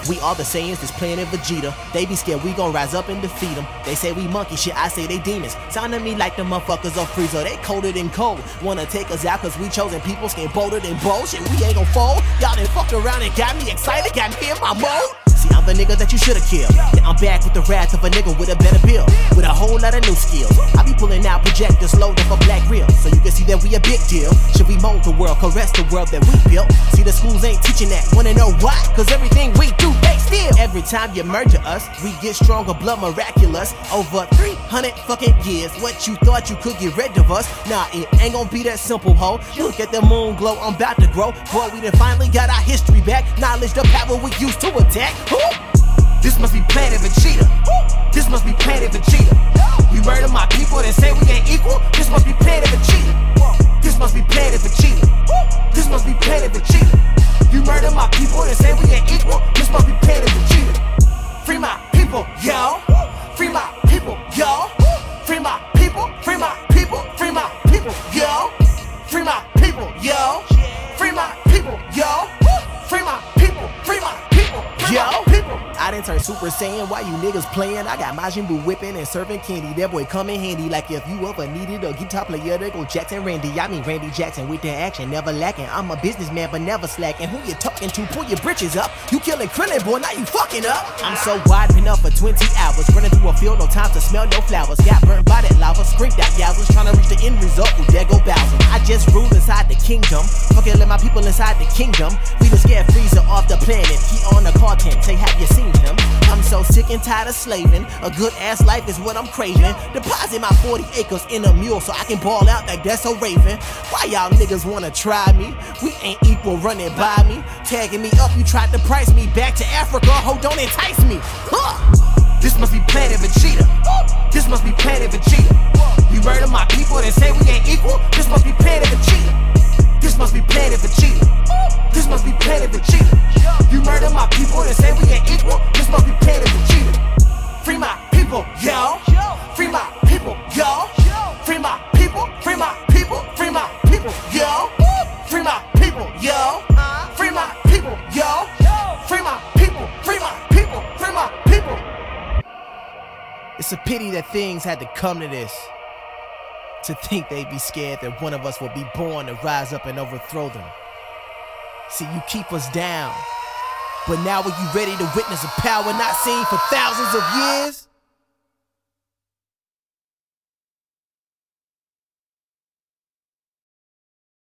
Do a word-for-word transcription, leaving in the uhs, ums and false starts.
We are the Saiyans that's playing in Vegeta. They be scared we gon' rise up and defeat them. They say we monkey shit, I say they demons. Sound to me like the motherfuckers of Frieza. They colder than cold. Wanna take us out cause we chosen people, skin bolder than bullshit. We ain't gon' fold. Y'all done fucked around and got me excited, got me in my mode. See, I'm the nigga that you should've killed. Now I'm back with the wrath of a nigga with a better build, with a whole lot of new skills. I be pulling out projectors loaded for black real, so you can see that we a big deal. Should we mold the world, caress the world that we built? See, the schools ain't teaching that. Wanna know why? Cause everything we do, they steal. Every time you murder us, we get stronger, blood miraculous. Over three hundred fucking years, what you thought you could get rid of us? Nah, it ain't gon' be that simple, ho. Look at the moon glow, I'm about to grow. Boy, we done finally got our history back. Knowledge the power we used to attack. Ooh. This must be Planet Vegeta. This must be Planet Vegeta. You murder my people and say we ain't equal. This must be Planet Vegeta. This must be Planet Vegeta. This must be Planet Vegeta. You murder my people and say we ain't equal. This must be Planet Vegeta. Free my people, yo. Free my people, yo. Free my people, free my people, free my people, yo. Free my people, yo. Free my people, yo. Free my people, free my people, free my people. I done turned Super Saiyan while you niggas playing. I got Majin Buu whipping and serving candy. That boy come in handy like if you ever needed a guitar player to go Jackson Randy. I mean Randy Jackson with the action, never lacking. I'm a businessman but never slacking. Who you talking to? Pull your britches up. You killing Krillin, boy, now you fucking up. I'm so wide, been up for twenty hours. Running through a field, no time to smell no flowers. Got burnt by that lava, screamed out yowzers. Trying to reach the end result, ooh, there go Bowser. I just rule inside the kingdom. Fucking let my people inside the kingdom. We done scared Frieza off the planet. He on the carton, say have you seen him? I'm so sick and tired of slaving. A good ass life is what I'm craving. Deposit my forty acres in a mule so I can ball out like that's a raven. Why y'all niggas wanna try me? We ain't equal running by me. Tagging me up, you tried to price me. Back to Africa, ho, don't entice me. Huh. This must be Planet Vegeta. This must be Planet Vegeta. You murder my people and say we ain't equal. This must be Planet Vegeta. This must be Planet Vegeta. This must be Planet Vegeta. You murder my people and say we ain't equal. This must be Planet Vegeta. Free my people, yo. Free my people, yo. Free my people, free my people, free my people, yo. Free my people, yo. Free my people, yo. Free my people, free my people, free my people. It's a pity that things had to come to this. To think they'd be scared that one of us will be born to rise up and overthrow them. See, you keep us down. But now are you ready to witness a power not seen for thousands of years?